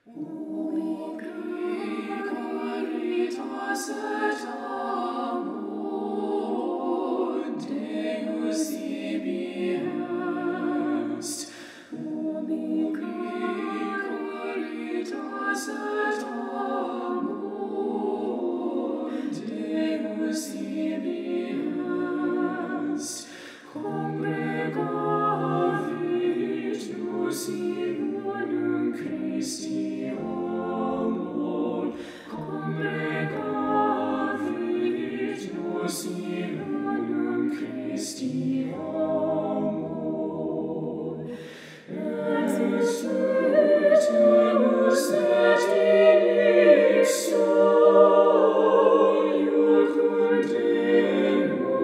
Ubi caritas et amor Deus ibi est. Ubi caritas et amor Deus ibi est. Congregavit nos in unum Christi amor. Congregavit nos in unum Christi amor. Et suetemus et inixo iucum Deo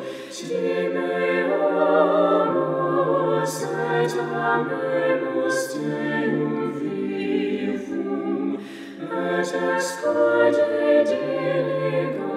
timeamus et amemus Deum vivum et ex cade delega